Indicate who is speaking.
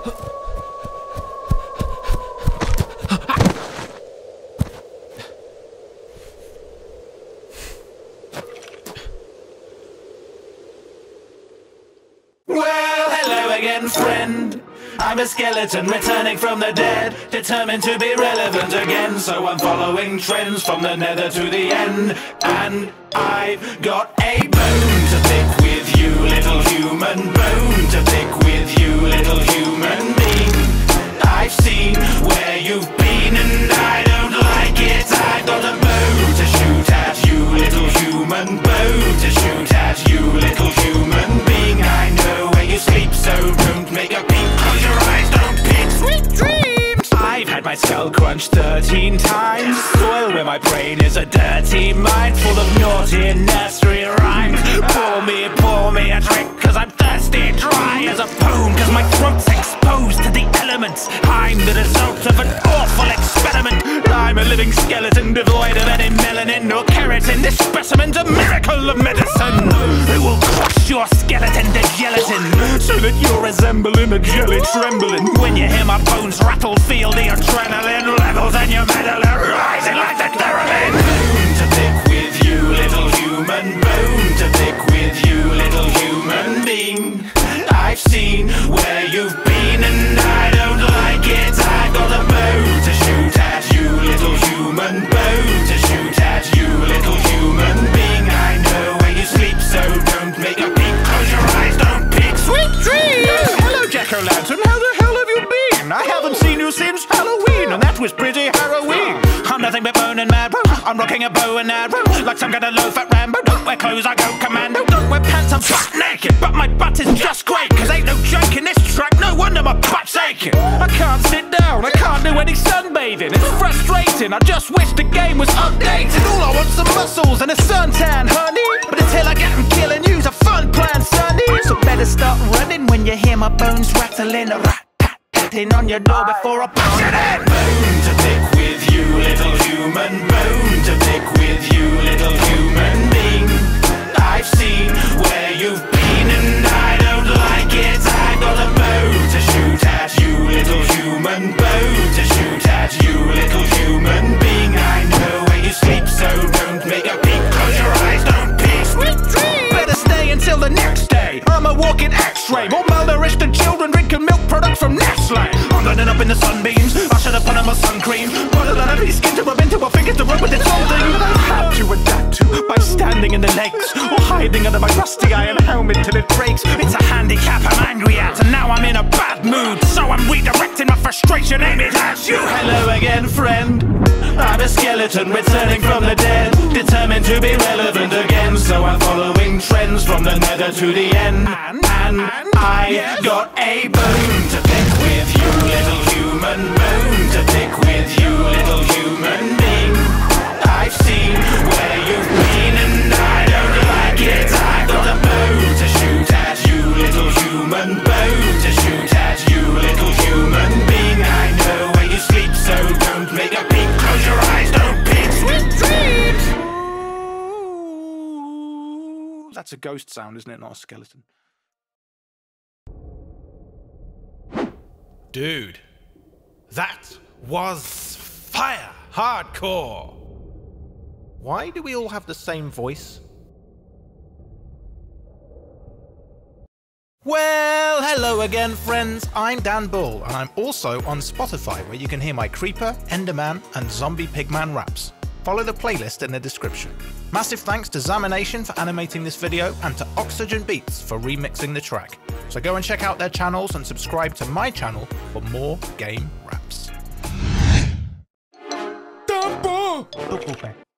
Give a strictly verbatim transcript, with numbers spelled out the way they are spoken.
Speaker 1: Well, hello again, friend. I'm a skeleton returning from the dead, determined to be relevant again. So I'm following trends from the nether to the end. And I've got a bone to pick with you, little human. Bone to pick with you, little human being. I've seen where you've been and I don't like it. I've got a bow to shoot at you, little human. Bow to shoot at you, little human being. I know where you sleep, so don't make a peep. Close your eyes, don't peek. Sweet dreams. I've had my skull crunched thirteen times. Soil where my brain is a dirty mind, full of naughty nursery rhymes. Pour me, pour me a drink, cause I'm thirsty, dry as a bone, cause my throat's exposed to the elements. I'm the result of an awful experiment. I'm a living skeleton devoid of any melanin or keratin. This specimen's a miracle of medicine. It will crush your skeleton to gelatin, so that you're resembling a jelly trembling. When you hear my bones rattle, feel the adrenaline levels and your medulla rising like the theremin. Bone to pick with you, little human. Bone to pick with you, little human being. I've seen where you've been and I don't like it. I've got a bow to shoot at you, little human. Bow to shoot at you, little human being. I know where you sleep, so don't make a peep. Close your eyes, don't peek. Sweet dreams. Hello, Jack-o'-lantern, how the hell have you been? I haven't seen you since Halloween, and that was pretty harrowing. I'm nothing but bone and marrow. I'm rocking a bow and arrow like some kind of low-fat Rambo. Don't wear clothes, I go commando. Don't wear pants, I'm butt naked, but my butt is just great, cause ain't no joke in this track. No wonder my butt's aching. I can't sit down, I can't do any sunbathing. It's frustrating, I just wish the game was updated. All I want's some muscles and a suntan, honey. But until I get them killing you's a fun plan, sonny. So better start running when you hear my bones rattling. A rat tat tatting on your door before I punch it in. Bone to pick with you, little human. Bone to pick with you, little human being. I've seen where you've been and I don't like it. I've got a bow to shoot at you, little human. Bow to shoot at you, little human being. I know where you sleep, so don't make a peep. Close your eyes, don't peek. Sweet dreams. Better stay until the next day. I'm a walking X-ray, more malnourished than children drinking milk products from Nestle. I'm running up in the sunbeams, I should have put on my sun cream. Put a lot of his skin to rub into my fingers to rub with its own thing that I've had to adapt to by standing in the legs or hiding under my rusty iron helmet till it breaks. It's a handicap I'm angry at, and now I'm in a bad mood, so I'm redirecting my frustration, aim it at you. Hello again, friend. I'm a skeleton returning from the dead, determined to be relevant again. So I'm following trends from the nether to the end. And, and I got a bone to pick with you, little human. Bone to pick with you, little human being. I've seen where you've been and I don't like it. I've got a bow to shoot at you, little human. Bow to shoot at you, little human being. I know where you sleep, so don't make a peep. Close your eyes, don't peek. Sweet dreams. That's a ghost sound, isn't it? Not a skeleton.
Speaker 2: Dude, that was fire hardcore.
Speaker 3: Why do we all have the same voice? Well, hello again, friends. I'm Dan Bull, and I'm also on Spotify, where you can hear my Creeper, Enderman, and Zombie Pigman raps. Follow the playlist in the description. Massive thanks to Zamination for animating this video, and to Oxygen Beats for remixing the track. So go and check out their channels and subscribe to my channel for more game raps. Dan Bull!